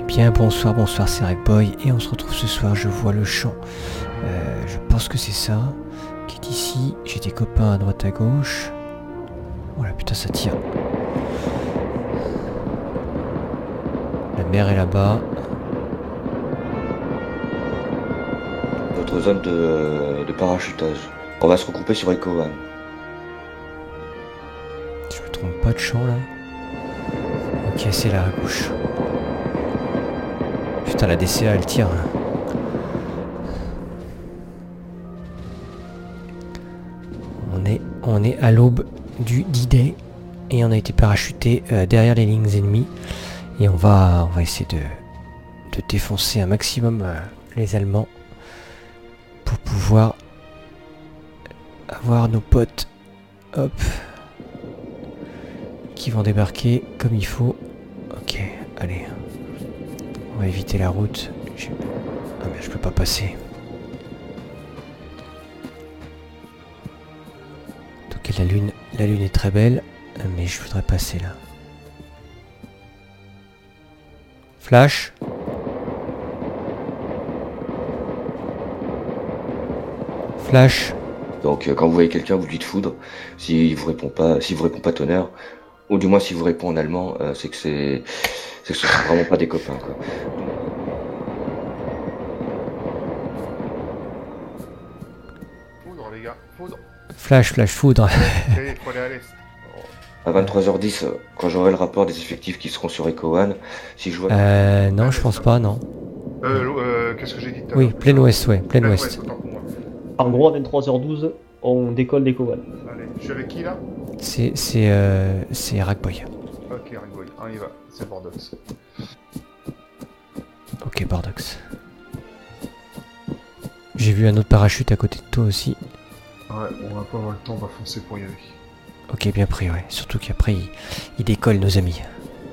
Bien, bonsoir, c'est Rackboy et on se retrouve ce soir, je vois le champ. Je pense que c'est ça, qui est ici. J'ai des copains à droite à gauche. Voilà, putain, ça tire. La mer est là-bas. Notre zone de parachutage. On va se regrouper sur Echo One. Je me trompe pas de champ là. Ok, c'est là à gauche. Putain, la DCA elle tire. On est à l'aube du D-Day et on a été parachuté derrière les lignes ennemies et on va essayer de défoncer un maximum les Allemands pour pouvoir avoir nos potes, hop, qui vont débarquer comme il faut. Ok, allez, on va éviter la route. Ah mais je peux pas passer. Ok, la lune est très belle, mais je voudrais passer là. Flash. Flash. Donc quand vous voyez quelqu'un, vous lui dites foudre. S'il vous répond pas tonnerre, ou du moins s'il vous répond en allemand, c'est que ce sont vraiment pas des copains, quoi. Foudre les gars, foudre. Flash, foudre. Ok, faut aller à l'est. À 23h10, quand j'aurai le rapport des effectifs qui seront sur Echo One, si je vois... Non, je pense pas, non. Qu'est-ce que j'ai dit tout à Oui, l'heure plein ouest, ouais, plein ouest. Autant pour moi. En gros, à 23h12, on décolle d'Echo One. Allez, je suis avec qui là? C'est Rackboy. Ok, Rackboy, on y va, c'est Bordox. Ok, Bordox. J'ai vu un autre parachute à côté de toi aussi. Ouais, on va pas avoir le temps, on va foncer pour y aller. Ok, bien pris, ouais. Surtout qu'après, ils décollent, nos amis.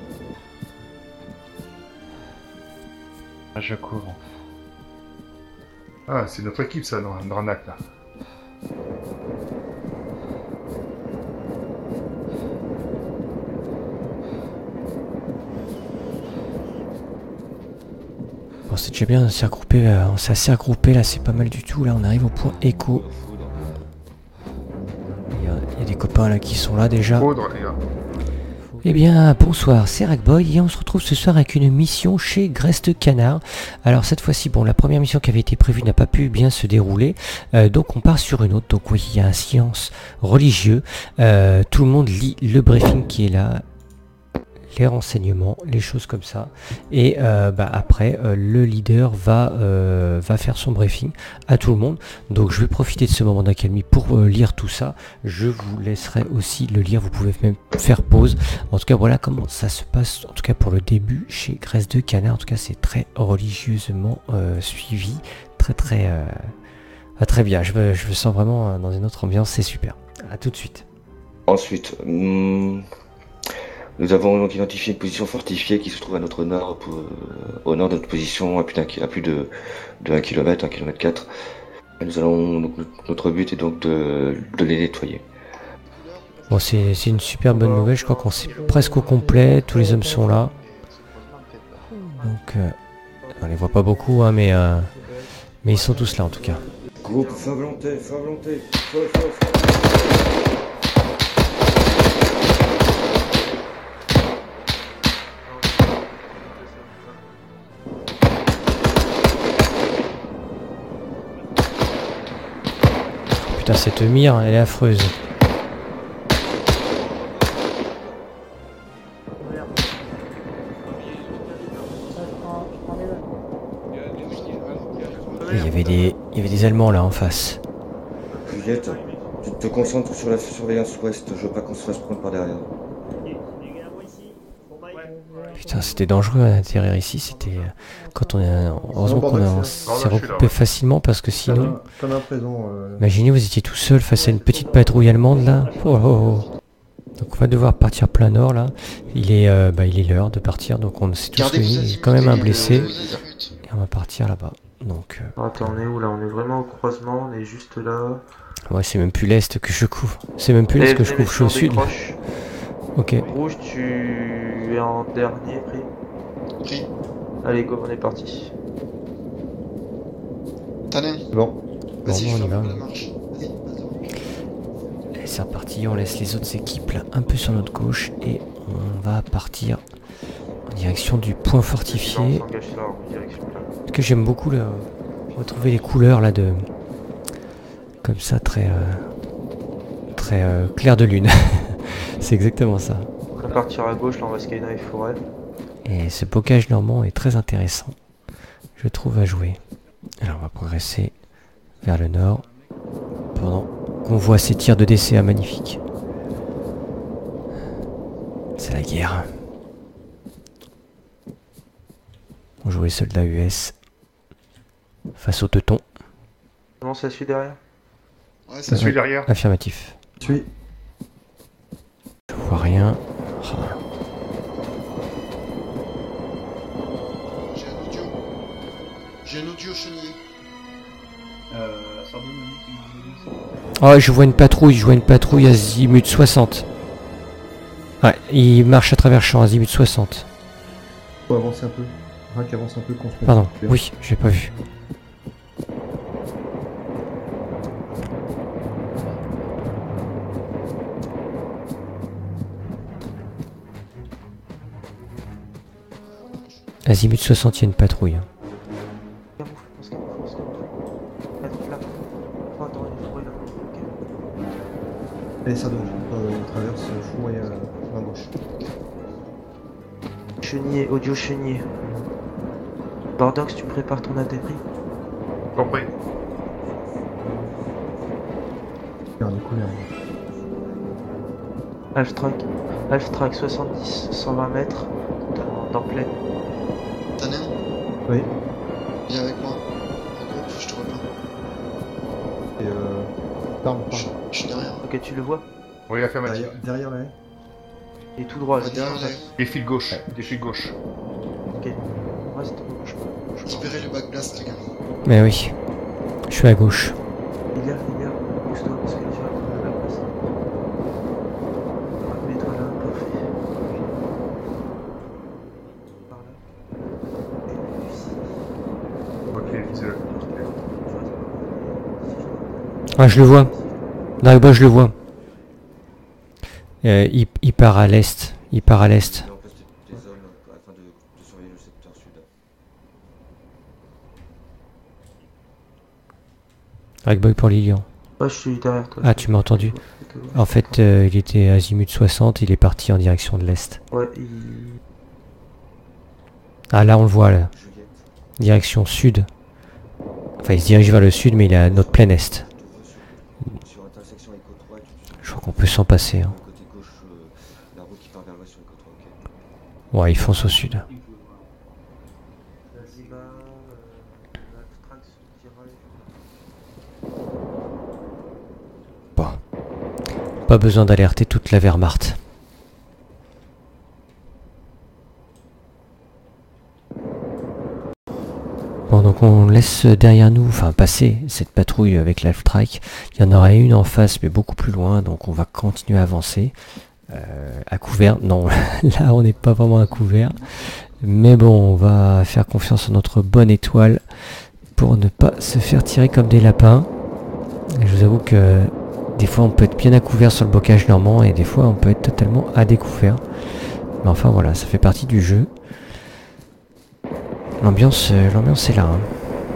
Je couvre. Ah, c'est notre équipe ça, Dranak là. Bon, c'est déjà bien, on s'est assez regroupé là, c'est pas mal du tout. Là, on arrive au point Echo. Il y a des copains là qui sont là déjà. Foudre les gars. Eh bien, bonsoir, c'est Rackboy et on se retrouve ce soir avec une mission chez Greste Canard. Alors cette fois-ci, bon, la première mission qui avait été prévue n'a pas pu bien se dérouler, donc on part sur une autre. Donc oui, il y a un silence religieux, tout le monde lit le briefing qui est là, les renseignements, les choses comme ça, et après le leader va faire son briefing à tout le monde. Donc je vais profiter de ce moment d'accalmie pour lire tout ça. Je vous laisserai aussi le lire, vous pouvez même faire pause. En tout cas, voilà comment ça se passe, en tout cas pour le début chez Graisse de Canard. En tout cas, c'est très religieusement suivi, très bien. Je me sens vraiment dans une autre ambiance, c'est super. À tout de suite. Ensuite, nous avons donc identifié une position fortifiée qui se trouve à notre nord, au nord de notre position, à plus de 1 km, 1 km 4. Donc, notre but est donc de les nettoyer. Bon, c'est une super bonne nouvelle, je crois qu'on est presque au complet, tous les hommes sont là. Donc, on les voit pas beaucoup, hein, mais ils sont tous là en tout cas. Groupe, fin volonté, feu. Putain, cette mire, elle est affreuse. Il y avait des Allemands là en face. Juliette, tu te concentres sur la surveillance ouest, je veux pas qu'on se fasse prendre par derrière. Putain, c'était dangereux à l'intérieur ici, c'était... Heureusement qu'on s'est regroupé facilement parce que sinon... T'en as présent. Imaginez, vous étiez tout seul face à une petite patrouille allemande là. Oh. Donc on va devoir partir plein nord là. Il est l'heure de partir, donc on s'est tous réunis. Il y a quand même un blessé. Et on va partir là-bas. Donc... Attends, on est où là? On est vraiment au croisement, on est juste là. Ouais, c'est même plus l'est que je couvre. C'est même plus l'est que je couvre, je suis au sud. Ok. Rouge, tu es en dernier pris. Allez, go, on est parti. Tanin, Bon. vas-y, Bon, je on y ferme va. la marche. Vas-y, vas-y. Et c'est reparti, on laisse les autres équipes là un peu sur notre gauche et on va partir en direction du point On fortifié. s'engage là en direction là. Parce que j'aime beaucoup retrouver les couleurs là de comme ça très clair de lune. C'est exactement ça. On va partir à gauche, là on va skydive forêt. Et ce bocage normand est très intéressant, je trouve, à jouer. Alors on va progresser vers le nord pendant qu'on voit ces tirs de DCA magnifiques. C'est la guerre. On joue les soldats US face aux teutons. Non, ça suit derrière. Ouais, Ça c'est suit derrière. Affirmatif. Suis. Je vois rien. Ah. J'ai un audio. J'ai un audio chenillé. Oh, je vois une patrouille azimut 60. Ouais, il marche à travers champ azimut 60. Faut avancer un peu. Rack avance un peu qu'on se mette Pardon, bien. oui, j'ai pas vu. Azimut 60, il y a une patrouille. Camoufle, on se camoufle. Attends, là. Oh, attends, il est forêt là. Ok. Allez, ça donne. On traverse fou et à la gauche. Chenillé, audio chenillé. Bordox, tu prépares ton débris. Compris. Regarde les couleurs. Half-track 70, 120 mètres dans plaine. Tanin, Oui. viens avec moi. En groupe, je te rejoins. Et parle. Je suis derrière. Ok, tu le vois. Oui, affirmatif. Derrière là. Et tout droit là. Ouais, derrière, là. Défile gauche. Défile gauche. Ok. Reste bouge pas. Libérez le backblast, les gars. Mais oui, je suis à gauche. Il y a, pousse-toi parce que tu vas prendre la place. Ouais, mets-toi là, parfait. Par là. Ok, visuel. Ah, je le vois. Là-bas, je le vois. Il part à l'est. Il part à l'est. En place des hommes afin de surveiller le secteur sud. Rackboy pour Lilian. Ouais, je suis derrière toi. Ah, tu m'as entendu. En fait, il était azimut 60, il est parti en direction de l'est. Ouais, Ah, là, on le voit, là. Juliette, Direction sud. Enfin, il se dirige vers le sud, mais il est à notre plein est. sur intersection Eco 3, Je crois qu'on peut s'en passer. Hein. côté gauche, la route qui part vers l'ouest sur Eco 3, ok. Ouais, il fonce au sud. Bon. Pas besoin d'alerter toute la Wehrmacht. Bon, donc on laisse derrière nous, enfin passer cette patrouille avec l'Half-Track. Il y en aura une en face, mais beaucoup plus loin, donc on va continuer à avancer. À couvert, non, là on n'est pas vraiment à couvert. Mais bon, on va faire confiance à notre bonne étoile pour ne pas se faire tirer comme des lapins. Et je vous avoue que des fois on peut être bien à couvert sur le bocage normand et des fois on peut être totalement à découvert. Mais enfin voilà, ça fait partie du jeu. L'ambiance est là. Hein.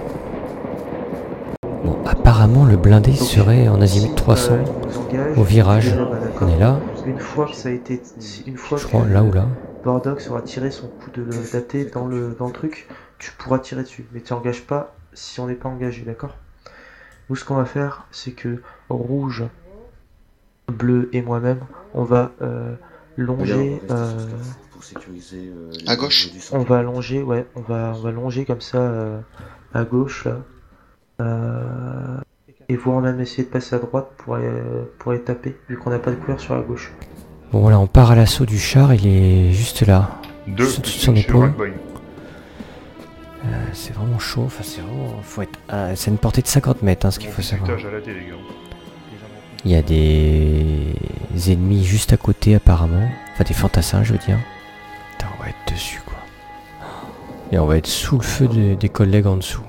Bon, apparemment le blindé serait en azimut 300 au virage. On est là, Une fois que ça a été. Une fois je crois, que là ou là. Bordox aura tiré son coup de daté dans le truc, tu pourras tirer dessus. Mais tu n'engages pas si on n'est pas engagé, d'accord? Nous, ce qu'on va faire, c'est que rouge, bleu et moi-même, on va longer. Pour sécuriser À gauche. On va longer, ouais, on va longer comme ça à gauche là. Et voir même essayer de passer à droite pour les taper, vu qu'on n'a pas de couvert sur la gauche. Bon voilà, on part à l'assaut du char, il est juste là. Deux, Sur son chez épaule. Rackboy. C'est vraiment chaud, enfin c'est vraiment... Faut être... c'est une portée de 50 mètres, hein, ce qu'il faut savoir. Putain, à la télé, les gars. Il y a des ennemis juste à côté apparemment. Enfin des fantassins je veux dire. Putain, on va être dessus quoi. Et on va être sous le feu des collègues en dessous.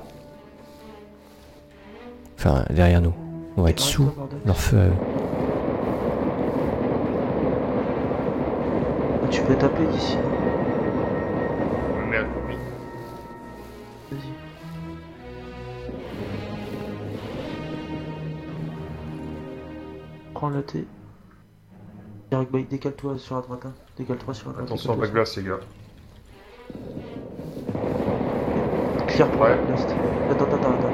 Enfin, derrière nous. On va être sous leur feu à eux. Tu peux taper d'ici. Merde, oui. Vas-y. Prends le T. Derek Boy, décale-toi sur la droite. Hein. Décale-toi sur la droite. Attention à la glace, les gars. Clear pour Ouais. la blast. Attends.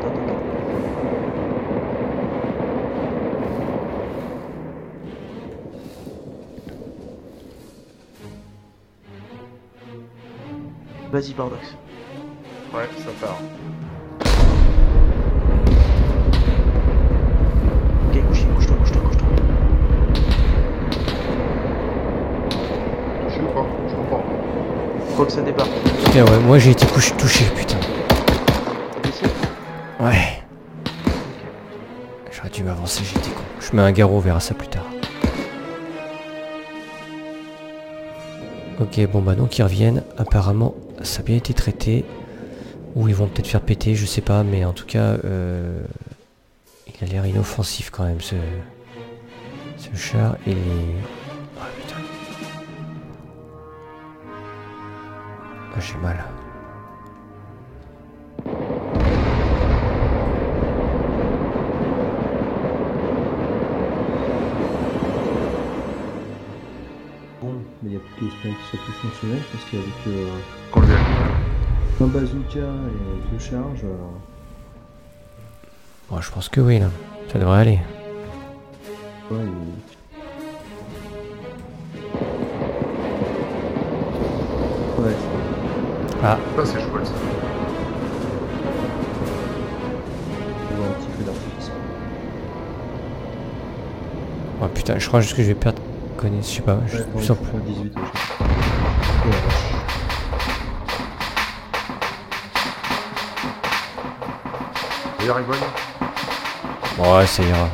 Vas-y, Bardox. Ouais, ça part. Ok, couche-toi. Touché ou pas? Je comprends. Faut que ça débarque. Putain, ouais, moi j'ai été touché, putain. T'es blessé? Ouais. J'aurais dû m'avancer, j'ai été con. Je mets un garrot, on verra ça plus tard. Ok, bon bah donc ils reviennent. Apparemment, ça a bien été traité. Ou ils vont peut-être faire péter, je sais pas. Mais en tout cas, il a l'air inoffensif quand même, ce char. Et... Ah putain. Ah, j'ai mal. Bon, mais il n'y a plus d'esprit qui soit plus fonctionnel parce qu'avec Qu'on le vienne. un bazooka et 2 charges, Bon, je pense que oui, là. Ça devrait aller. ouais, ouais, Ah, Ça, c'est chouette, ça. on voit un petit feu d'artifice. oh putain, je crois juste que je vais perdre connaissance, je sais pas. Je Ouais, plus en plus. 18 déjà. Oh la vache. Derek Boy. Ouais, ça ira.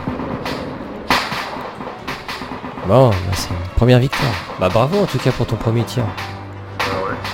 Bon, bah, c'est une première victoire. Bah bravo en tout cas pour ton premier tir. Ah ouais.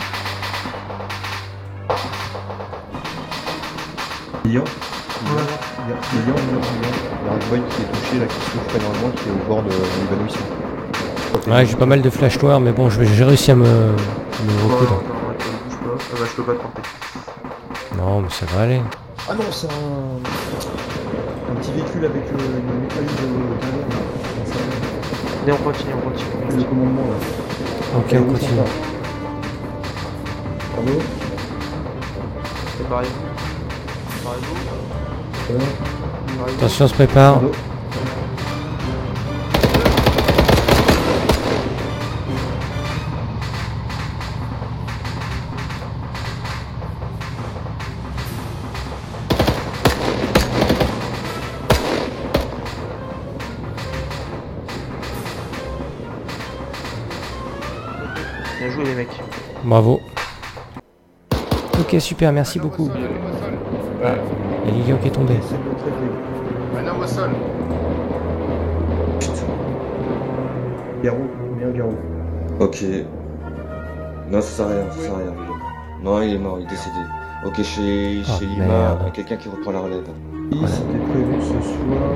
Lilian, il y a un boy qui est touché là, qui souffre énormément, qui est au bord de l'évanouissement. Ouais, j'ai pas mal de flash noirs, mais bon, j'ai réussi à me recoudre. Bouge pas. Ah bah, je peux pas te porter. Non, mais ça va aller. Ah non, c'est un petit véhicule avec une mitrailleuse derrière. Allez, on continue. Le commandement là. Ok, on continue. Bravo. C'est pareil. Attention, on se prépare. Bravo. Bien joué, les mecs. Bravo. Ok, super, merci beaucoup. Ah, il y a Lilian qui est tombé. C'est le très vieux. Un homme au sol. Garou, mets un garou. Ok. Non, ça sert à rien, Lilo. Non, il est mort, il est décédé. Ok, chez Oh, Lima, merde. il y a quelqu'un qui reprend la relève. Oui, c'était prévu ce soir.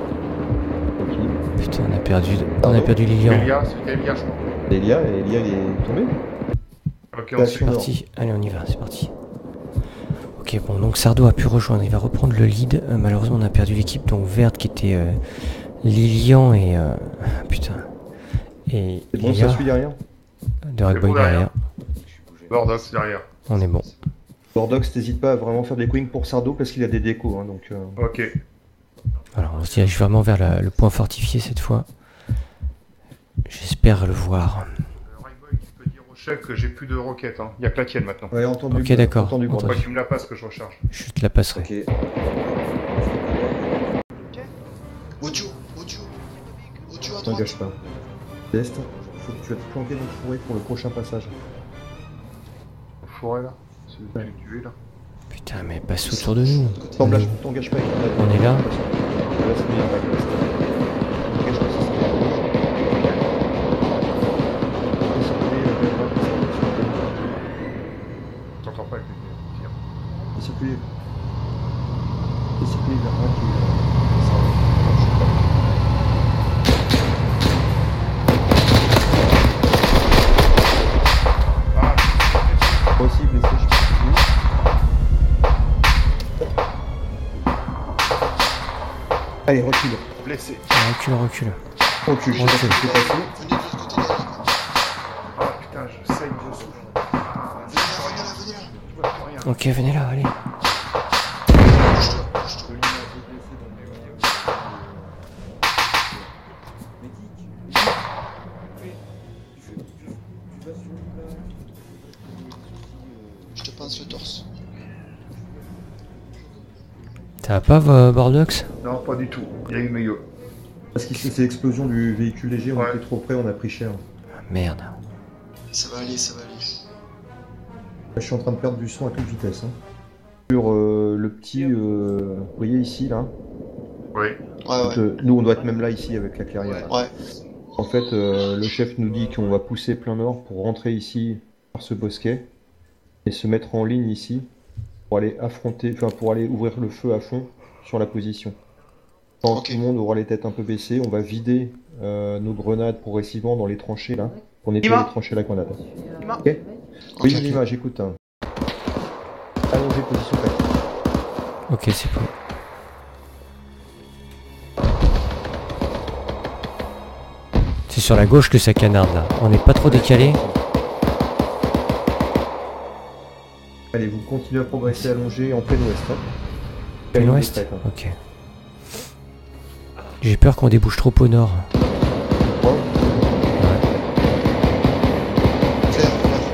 Ok. Putain, on a perdu Lilian. Elia, c'était Elia, je crois. Elia, il est tombé. Ok, Bah, on si sait. on- C'est parti, allez on y va, c'est parti. Ok, bon, donc Sardo a pu rejoindre, il va reprendre le lead. Malheureusement, on a perdu l'équipe, donc verte qui était Lilian et... putain. Et C'est bon, ça Lilia suit derrière. de Rugboy C'est bon derrière. derrière. Bordox derrière. On est bon. Bordox, t'hésites pas à vraiment faire des queens pour Sardo parce qu'il a des décos. Hein, donc, Ok. Alors, on se dirige vraiment vers le point fortifié cette fois. J'espère le voir. Rayboy, tu peux dire au chef que j'ai plus de roquettes. Hein. Il y a que la tienne maintenant. ouais, entendu. Ok, d'accord. Entendu, Entendu. Faut pas que tu me la passes que je recharge. Je te la passerai. Ok. Audio à droite. T'engage pas. Test. Faut que tu vas te planquer dans le fourré pour le prochain passage. Au forêt là. C'est le tué là. Putain, mais passe autour de nous. T'engages pas avec On est là. Là, c'est bien, pas de T'engages pas, ça sert à rien. T'entends pas avec les Fais circuler. Fais circuler vers un qui est... Ça va. Moi aussi, blessé, je suis plus. Allez, recule. Blessé. Recule, recule. Recule, je sais pas ce qui s'est passé. Venez de l'autre côté de la ligne. Ah putain, je saigne, je souffle. Venez là. Je vois plus rien. Ok, venez là, allez. Bouge-toi, bouge-toi. Je te pince le torse. Ça va pas, Bordeaux? Non, pas du tout. Il y a eu mieux. Parce que c'est l'explosion du véhicule léger, on Ouais. était trop près, on a pris cher. Ah, merde. Ça va aller, ça va aller. Je suis en train de perdre du son à toute vitesse. Hein. Sur le petit, vous voyez ici, là. Oui. Ouais. Nous, on doit être même là, ici, avec la clairière. Ouais. En fait, le chef nous dit qu'on va pousser plein nord pour rentrer ici, par ce bosquet, et se mettre en ligne ici, pour aller affronter, enfin, pour aller ouvrir le feu à fond sur la position. Quand Ok. tout le monde aura les têtes un peu baissées, on va vider nos grenades progressivement dans les tranchées, là, pour nettoyer Lima. les tranchées à la grenade. Lima. Ok. Oui, Ok. Lima, j'écoute. Hein. Allongez, position tactique. Ok, c'est bon. C'est sur la gauche que ça canarde là. On n'est pas trop décalé. Allez, vous continuez à progresser allongé en plein ouest. Hein. Plein Allez, ouest. vous êtes prêts, hein. Ok. J'ai peur qu'on débouche trop au nord. Bon. Claire,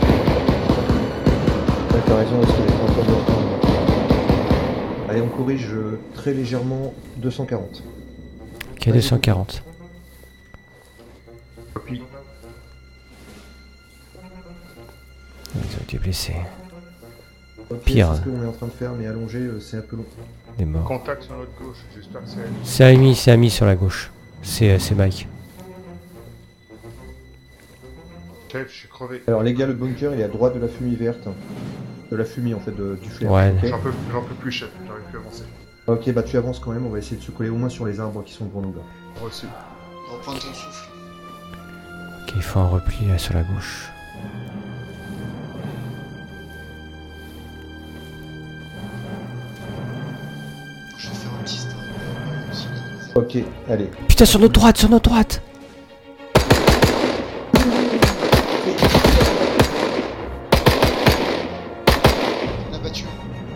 Ouais, t'as raison, est-ce qu'il est en train de reprendre. Allez, on corrige très légèrement 240. Ok, 240. Copie. Ils ont été blessés. Ok, Pire. c'est ce qu'on est en train de faire, mais allongé, c'est un peu long. Des morts. Contact sur notre gauche. J'espère que c'est elle. C'est Ami sur la gauche. C'est Mike. Chef, je suis crevé. Alors les gars, le bunker, il est à droite de la fumée verte. De la fumée, en fait, du flair. Ouais. Ok, J'en peux plus, chef. J'arrive plus à avancer. ok, bah tu avances quand même, on va essayer de se coller au moins sur les arbres qui sont devant nous là. Reçu. reprends ton souffle. Ok, il faut un repli là, sur la gauche. Je vais faire un petit start. Ok, allez. Putain, sur notre droite, sur notre droite! On a battu.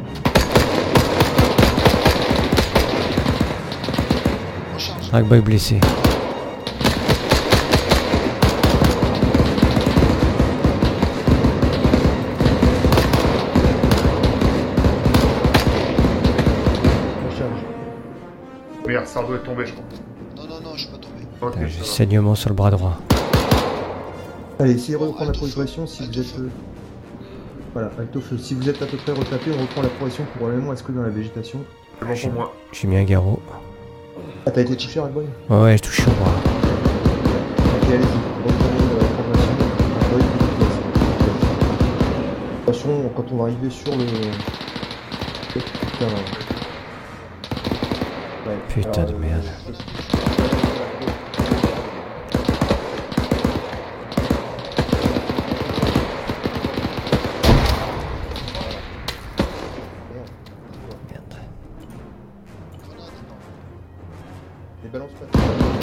Recharge. Rackboy blessé. On charge. Merde, Sardo est tombé, je crois. Non, je suis pas tombé. Ok, Putain, J'ai ça va. saignement sur le bras droit. Allez, essayez de reprendre la progression si vous êtes... Voilà, Alto feu. Si vous êtes à peu près retapé, on reprend la progression probablement est-ce que dans la végétation. C'est bon pour moi. J'ai mis un garrot. Ah, t'as été touché, Rackboy? Ouais, je touche au bras. Ok, allez-y, reprenez la progression. Rackboy, attention, quand on va arriver sur le... Putain, ouais. Putain de merde. Merde. Les balances pas.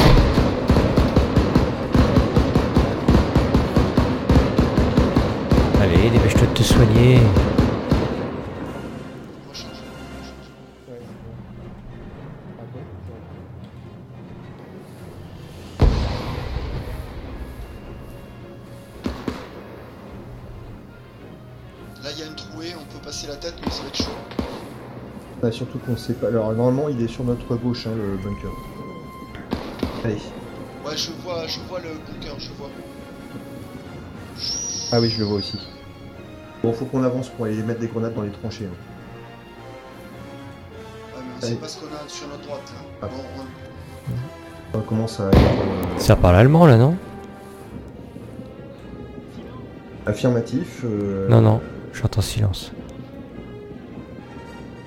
Allez, dépêche-toi de te soigner. Recharge. Ouais. Rackboy, Là, il y a une trouée, on peut passer la tête, mais ça va être chaud. Bah, surtout qu'on sait pas. Alors normalement il est sur notre gauche, hein, le bunker. Allez. Ouais, je vois le bunker, je vois. Ah oui, je le vois aussi. Bon, faut qu'on avance pour aller mettre des grenades dans les tranchées. Hein. Ouais, mais on sait Allez. pas ce qu'on a sur notre droite, là. Ah. Bon, On commence à être Ça parle allemand là, non? affirmatif. Non, non, j'entends silence.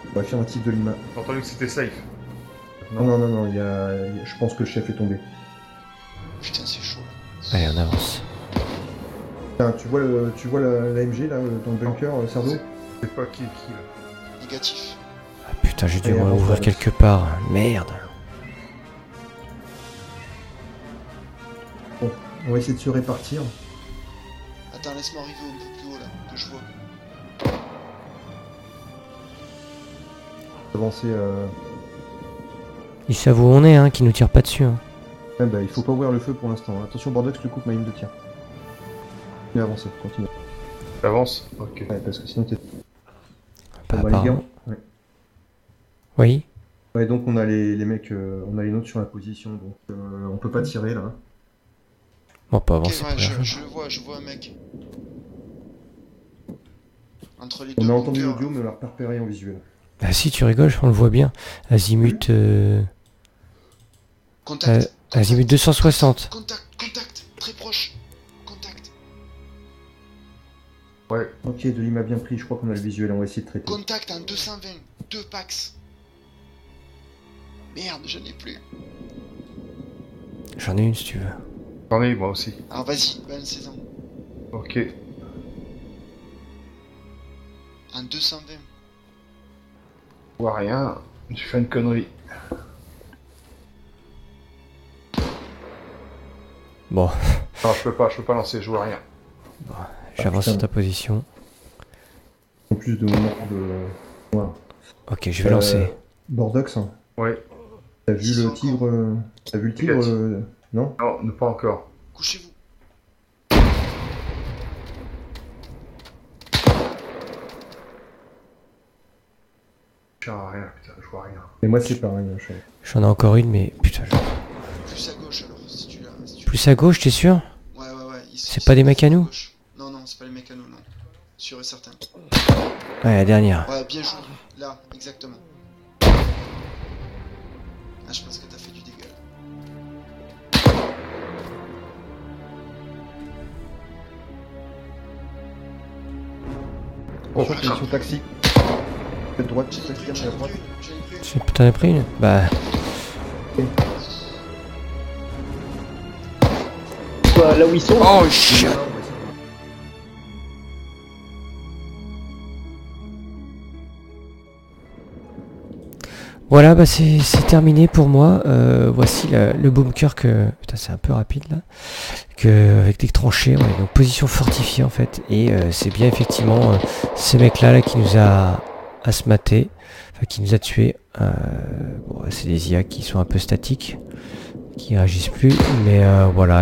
Bon, affirmatif de Lima. J'ai entendu que c'était safe. Non, je pense que le chef est tombé. Putain, c'est chaud là. Allez, on avance. Putain, tu vois la MG là dans le bunker, Sardo? C'est pas qui est qui là. Négatif. Ah, putain, j'ai dû Allez, avance, ouvrir avance. quelque part. Merde. Bon, on va essayer de se répartir. Attends, laisse-moi arriver un peu plus haut là, que je vois. Avancer. Ils savent où on est, hein, qui nous tire pas dessus. Hein. Ah bah, il faut pas ouvrir le feu pour l'instant. Attention, Bordeaux, je te coupe ma ligne de tir. Continue à avancer, continue. T'avances? Ok. Ouais, parce que sinon t'es. Bah, Bon, bah, les gars, apparemment. ouais. Oui. Ouais, donc on a les mecs, on a les nôtres sur la position, donc on peut pas tirer là. Bon, on peut Ok, avancer. ouais, pour la fin. je vois un mec. Entre les On deux a entendu bunkers, l'audio, mais on l'a pas repéré en visuel. Bah si, tu rigoles, on le voit bien. Azimut... Contact. Azimut 260. Contact. Très proche. Contact. Ouais. Ok, Delis m'a bien pris, je crois qu'on a le visuel, on va essayer de traiter. Contact en 220. 2 packs. Merde, je n'ai plus. J'en ai une si tu veux. J'en ai moi aussi. Alors vas-y, balance-en. Ok. En 220. Je vois rien. J'ai fait une connerie. Bon, Non, je peux pas lancer, je vois rien. j'avance putain. sur ta position. En plus de moments de. Voilà. Ok, je vais lancer. Bordox, hein. Ouais. T'as vu le tigre T'as vu le tigre Négatif. Non? Non, pas encore. Couchez-vous. Je vois rien, putain, je vois rien. Et moi c'est pareil, hein, chef. J'en ai encore une, mais putain. Plus à gauche alors, si tu l'as. Si tu Plus à gauche, t'es sûr? Ouais. C'est pas des mecs à nous? gauche. Non, c'est pas les mecs à nous, non. Sûr et certain. Ouais, la dernière. Ouais, bien joué. Là, exactement. Ah, je pense que t'as fait du dégât. Oh, Attention, putain. position taxi. De droite, J'en ai taxi, pris une, à droite. T'en as pris une? Bah, Là où ils sont. Oh shit. voilà, bah c'est terminé pour moi. Voici le bunker que... Putain, c'est un peu rapide là. Avec des tranchées, on est en position fortifiée en fait. Et c'est bien effectivement ce mec-là là, qui nous a asmaté, enfin qui nous a tués. Bon, c'est des IA qui sont un peu statiques, qui réagissent plus. Mais voilà,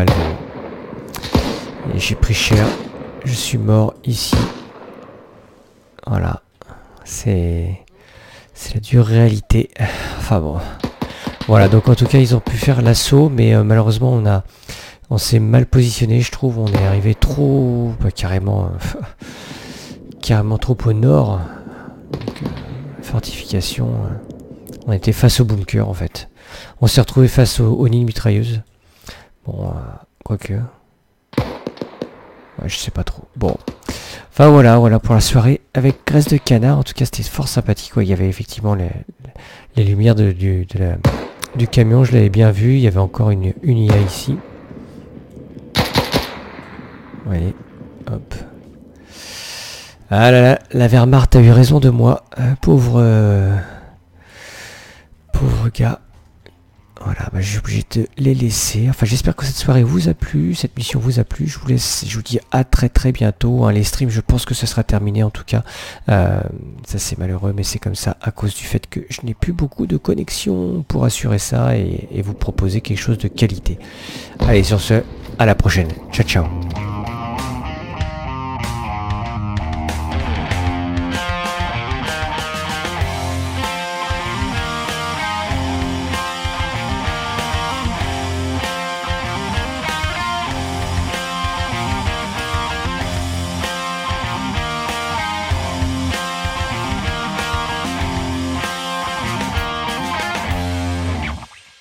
et j'ai pris cher. Je suis mort ici. Voilà. C'est la dure réalité. Enfin bon. Voilà, donc en tout cas ils ont pu faire l'assaut, mais malheureusement on s'est mal positionné, je trouve. On est arrivé trop carrément trop au nord. Donc, fortification. On était face au bunker en fait. On s'est retrouvé face aux lignes mitrailleuses. Bon, quoique. Ouais, je sais pas trop. Bon. Enfin voilà pour la soirée avec Graisse de Canard. En tout cas, c'était fort sympathique. Ouais. Il y avait effectivement les lumières du camion, je l'avais bien vu. Il y avait encore une IA ici. Allez, hop. Ah là là, la Wehrmacht a eu raison de moi. Pauvre gars. Voilà, bah, je suis obligé de les laisser. Enfin, j'espère que cette soirée vous a plu, cette mission vous a plu. Je vous dis à très bientôt. Hein. Les streams, je pense que ce sera terminé en tout cas. Ça c'est malheureux, mais c'est comme ça à cause du fait que je n'ai plus beaucoup de connexion pour assurer ça et vous proposer quelque chose de qualité. Allez, sur ce, à la prochaine. Ciao.